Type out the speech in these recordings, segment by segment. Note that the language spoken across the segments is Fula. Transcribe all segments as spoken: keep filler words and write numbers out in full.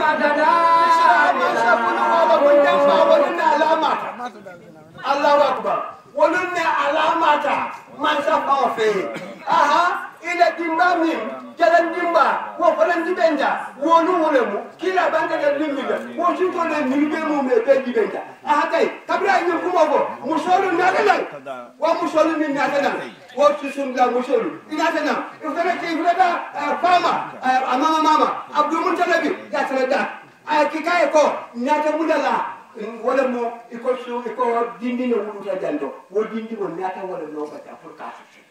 الله أكبر ولنا علامات من سبق فيه أها إلى دمامين جلن دمبا وفلان دبنجا ونو ولمو كلا بانتا دمبا وشوكو لنبيمو مبين دبنجا أها كي تبرا ينكم أبو مشولو ناتنا ومشولو من ناتنا وشوشون لا مشولو ناتنا إفتنا كيف لدا فاما أمام ماما عبد المنتلبي يا سلدا كيكاي كو ناتا مودلا wala mo iko so iko dindi no wuluta jando wo dindi mo nata wala no bata pour ka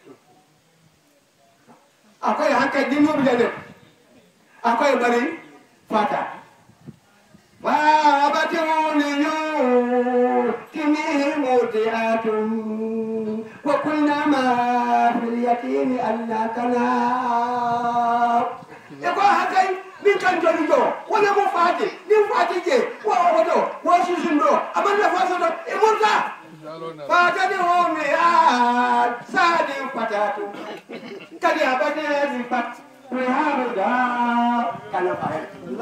akoy hakka dindi mo jande akoy bari fata wa abatuni yo kimi mutiatum wa kulna ma fil yatim alla kana iko hakay min kan joli do wala mo faati ni faati je wa wodo wa susundo amana fasodo e monta faata ni o mi a sadi patatu kadi abane ni pat we haruda kana fae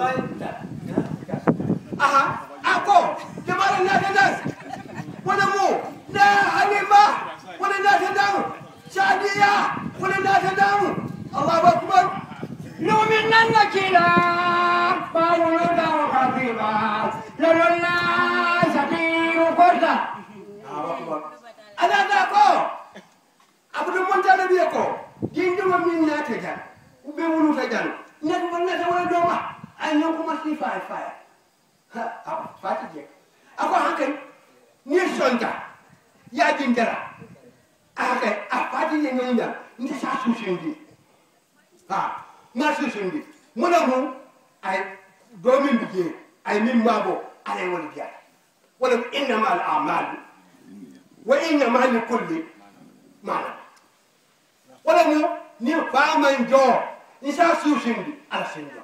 aha ako jamara na dadas wala mo na halima wala na tadaw sadiya wala na tadaw Allahu akbar نؤمنن كلا فاولدا وخفيفا لولا سكين قرطا أنا ذاكو أبو المنتال بيكو جندو من ناتجان وبيولو تجان نتو نتو دوما أن يوم ما في فاي فاي ها أبو فاتي أبو هكذا نيشونتا يا جندرا هكذا أفاتي ينينا نساسو شندي ها nasi sundi muna mu ay domin bige ay min mabo alay wal biya wala inna mal a'mal wa inna mal kulli ma wala mu ni fa man jo ni sa su sundi ala sundi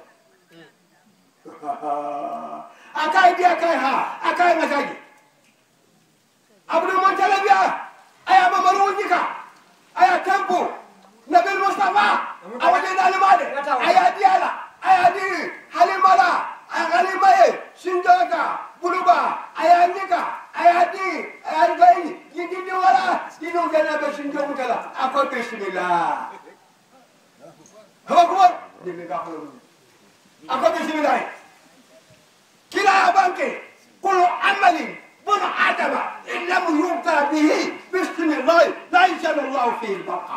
akai dia kai ha akai ngaji abdu mantalabiya aya mamaru nika aya tempo nabil mustafa awade dalimade ayadi ala ayadi halimala ayalimaye sinjaka buluba ayanika ayadi ayadi yindi wala dinu gana be sinjomu kala ako bismillah hokko dinu ga ko ako bismillah kila banke kullu amalin bun adama illam yuqta bihi bismillah la inshallah fi al-baqa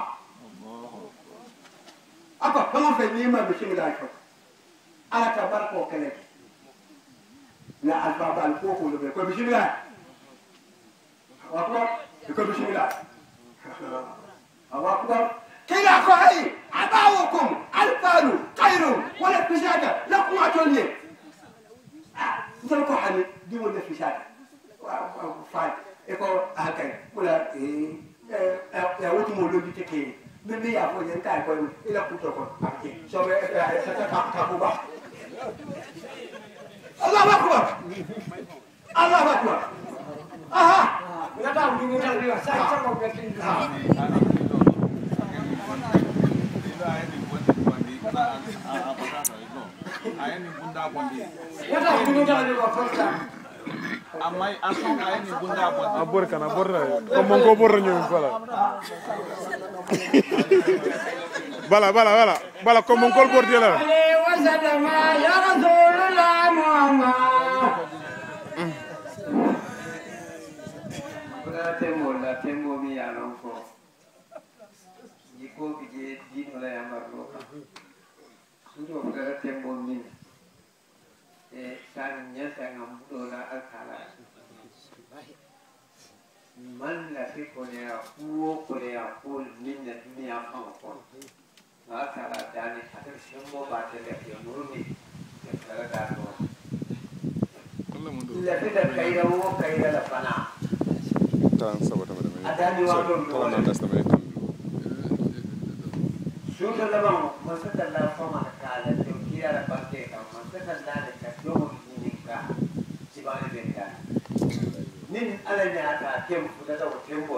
apa kamu fahmi ma bismillah ko ala tabaraka kale na alfabal ko ko le ko bismillah akbar ko bismillah akbar kila ko ay abawukum alfalu khairu wala fishada lakum atoliye ndol ko hani di wala fishada wa fa e ko akay wala e e wutu mo lo di teke Mimi ya ko yen kai ko ila kuto ko ake so be ta ta ta ko ba Allahu akbar Allahu akbar aha ila ta ngi ngi ta sa sa ko ke tin ha ila ai ni bon bondi apa ta ito ai ni bunda bondi ya ta ngi ngi ta ko fa amai asong ai ni bunda bondi abor kana bor ko mongo bor ñu fala bala bala bala bala ko mon kol bor dela ya rasulullah muhammad la temo la temo mi ya non ko yiko bije din wala ya marlo sudo la temo min e sanya sangam dola akala man la fi korea huo korea pol minna dunia fanko akala dani hatar shimbo batele ya murumi ya kala dano la fi da kaira wo kaira la fana tan sabata madame adani wa don do na dasta me tan sudo la bang masata la fama kala to kira la parte ka masata la ka do ni ka sibane benta nin ala ne ata tem fudata o tembo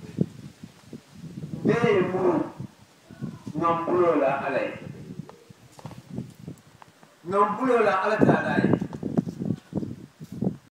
be mu ngam bulo la alay non bulo la ala taala ye